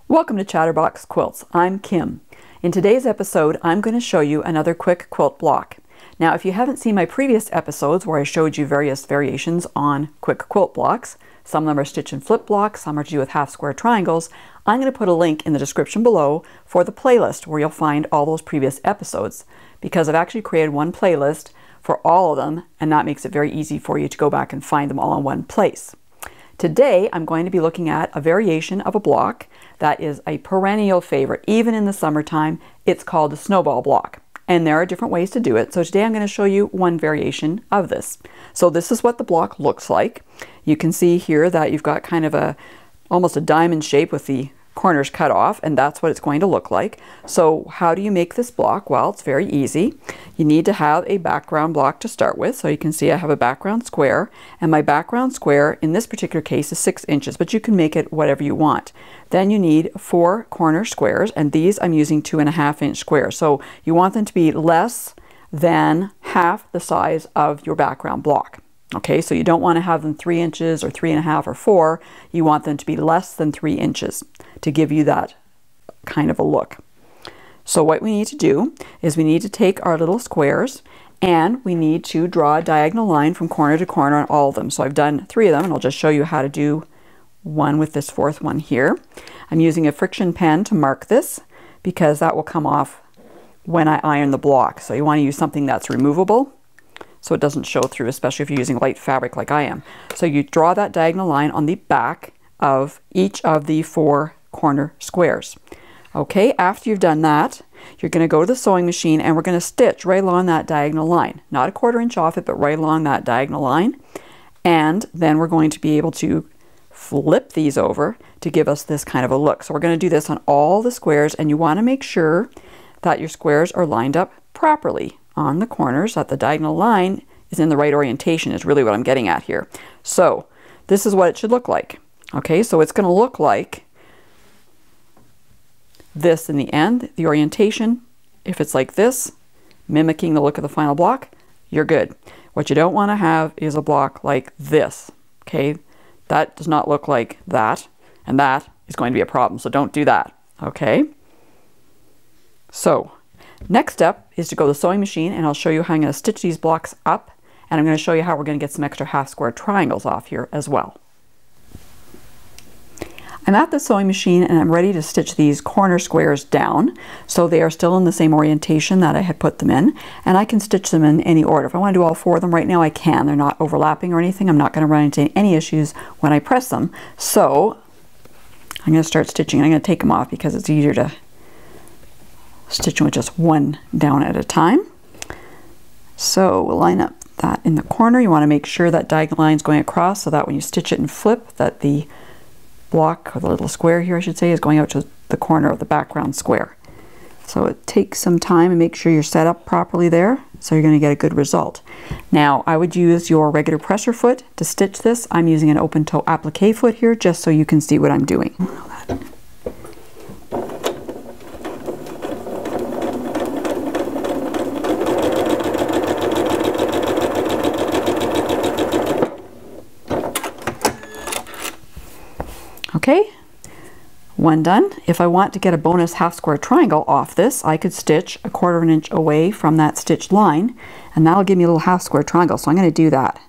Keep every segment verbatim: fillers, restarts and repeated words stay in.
Welcome to Chatterbox Quilts. I'm Kim. In today's episode, I'm going to show you another quick quilt block. Now, if you haven't seen my previous episodes where I showed you various variations on quick quilt blocks, some of them are stitch and flip blocks, some are to do with half square triangles, I'm going to put a link in the description below for the playlist where you'll find all those previous episodes, because I've actually created one playlist for all of them, and that makes it very easy for you to go back and find them all in one place. Today, I'm going to be looking at a variation of a block that is a perennial favorite, even in the summertime. It's called the Snowball Block, and there are different ways to do it. So today I'm going to show you one variation of this. So this is what the block looks like. You can see here that you've got kind of a almost a diamond shape with the corners cut off, and that's what it's going to look like. So how do you make this block? Well, it's very easy. You need to have a background block to start with. So you can see I have a background square, and my background square in this particular case is six inches, but you can make it whatever you want. Then you need four corner squares, and these I'm using two and a half inch squares. So you want them to be less than half the size of your background block. Okay, so you don't want to have them three inches or three and a half or four. You want them to be less than three inches to give you that kind of a look. So what we need to do is we need to take our little squares and we need to draw a diagonal line from corner to corner on all of them. So I've done three of them, and I'll just show you how to do one with this fourth one here. I'm using a friction pen to mark this because that will come off when I iron the block. So you want to use something that's removable so it doesn't show through, especially if you're using light fabric like I am. So you draw that diagonal line on the back of each of the four corner squares. Okay, after you've done that, you're going to go to the sewing machine and we're going to stitch right along that diagonal line. Not a quarter inch off it, but right along that diagonal line. And then we're going to be able to flip these over to give us this kind of a look. So we're going to do this on all the squares, and you want to make sure that your squares are lined up properly on the corners, that the diagonal line is in the right orientation is really what I'm getting at here. So this is what it should look like. Okay, so it's going to look like this in the end. The orientation, if it's like this, mimicking the look of the final block, you're good. What you don't want to have is a block like this. Okay, that does not look like that, and that is going to be a problem, so don't do that. Okay, so next step is to go to the sewing machine, and I'll show you how I'm going to stitch these blocks up, and I'm going to show you how we're going to get some extra half square triangles off here as well. I'm at the sewing machine and I'm ready to stitch these corner squares down, so they are still in the same orientation that I had put them in, and I can stitch them in any order. If I want to do all four of them right now, I can. They're not overlapping or anything. I'm not going to run into any issues when I press them. So I'm going to start stitching. I'm going to take them off because it's easier to stitch with just one down at a time. So we'll line up that in the corner. You want to make sure that diagonal line is going across so that when you stitch it and flip, that the block, or the little square here I should say, is going out to the corner of the background square. So it takes some time, and make sure you're set up properly there so you're going to get a good result. Now I would use your regular presser foot to stitch this. I'm using an open toe applique foot here just so you can see what I'm doing. Okay, one done. If I want to get a bonus half square triangle off this, I could stitch a quarter of an inch away from that stitched line, and that'll give me a little half square triangle. So I'm going to do that.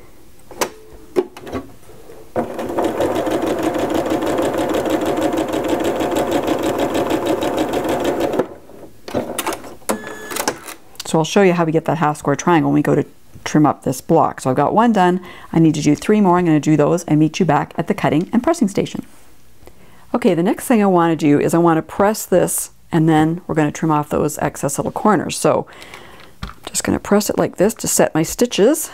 So I'll show you how we get that half square triangle when we go to trim up this block. So I've got one done. I need to do three more. I'm going to do those and meet you back at the cutting and pressing station. Okay, the next thing I want to do is I want to press this, and then we're going to trim off those excess little corners. So I'm just going to press it like this to set my stitches.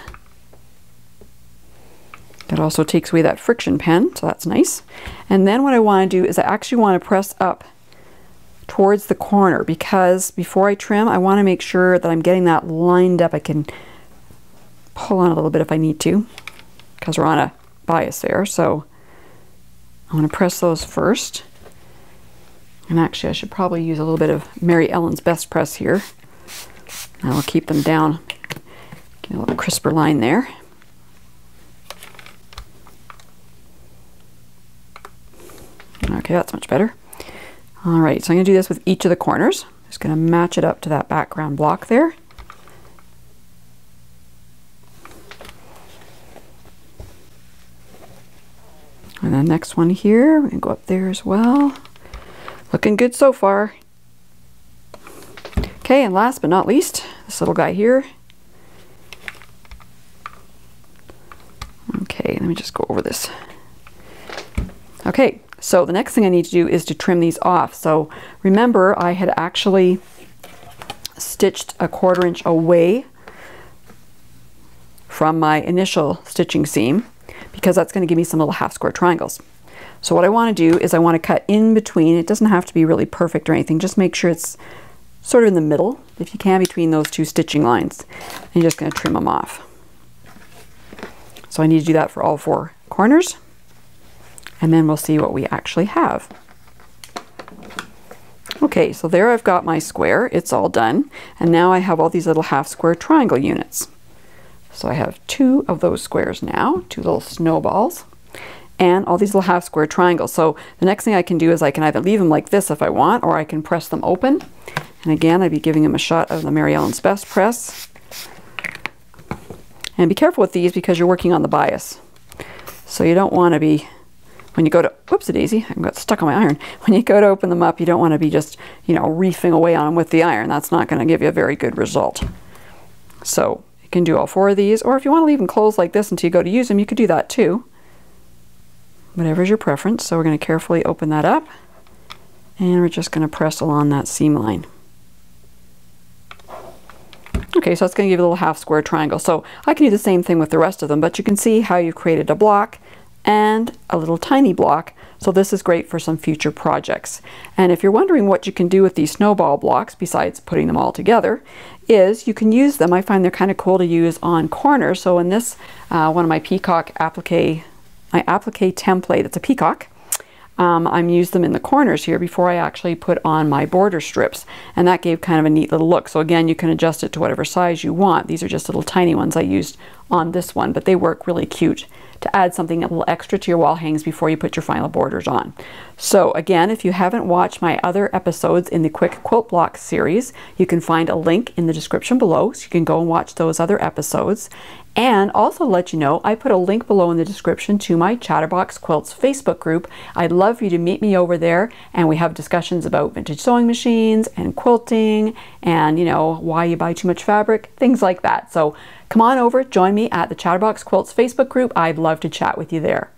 It also takes away that friction pen, so that's nice. And then what I want to do is I actually want to press up towards the corner, because before I trim, I want to make sure that I'm getting that lined up. I can pull on a little bit if I need to, because we're on a bias there. So I want to press those first. And actually I should probably use a little bit of Mary Ellen's Best Press here. I'll keep them down, get a little crisper line there. Okay, that's much better. All right, so I'm going to do this with each of the corners. Just going to match it up to that background block there. And the next one here, we can go up there as well. Looking good so far. Okay, and last but not least, this little guy here. Okay, let me just go over this. Okay, so the next thing I need to do is to trim these off. So remember, I had actually stitched a quarter inch away from my initial stitching seam because that's going to give me some little half square triangles. So what I want to do is I want to cut in between. It doesn't have to be really perfect or anything. Just make sure it's sort of in the middle, if you can, between those two stitching lines. And you're just going to trim them off. So I need to do that for all four corners. And then we'll see what we actually have. Okay, so there I've got my square. It's all done. And now I have all these little half square triangle units. So I have two of those squares now, two little snowballs, and all these little half square triangles. So the next thing I can do is I can either leave them like this if I want, or I can press them open. And again, I'd be giving them a shot of the Mary Ellen's Best Press. And be careful with these because you're working on the bias. So you don't want to be, when you go to, whoops a daisy, I got stuck on my iron. When you go to open them up, you don't want to be just, you know, reefing away on them with the iron. That's not going to give you a very good result. So you can do all four of these, or if you want to leave them closed like this until you go to use them, you could do that too. Whatever's your preference. So we're going to carefully open that up, and we're just going to press along that seam line. Okay, so it's going to give you a little half square triangle. So I can do the same thing with the rest of them, but you can see how you've created a block and a little tiny block. So this is great for some future projects. And if you're wondering what you can do with these snowball blocks, besides putting them all together, is you can use them. I find they're kind of cool to use on corners. So in this, uh, one of my peacock applique, my applique template, it's a peacock. Um, I'm used them in the corners here before I actually put on my border strips, and that gave kind of a neat little look. So again, you can adjust it to whatever size you want. These are just little tiny ones I used on this one, but they work really cute to add something a little extra to your wall hangs before you put your final borders on. So again, if you haven't watched my other episodes in the Quick Quilt Block series, you can find a link in the description below, so you can go and watch those other episodes. And also let you know, I put a link below in the description to my Chatterbox Quilts Facebook group. I'd love for you to meet me over there, and we have discussions about vintage sewing machines and quilting and, you know, why you buy too much fabric, things like that. So come on over, join me at the Chatterbox Quilts Facebook group. I'd love to chat with you there.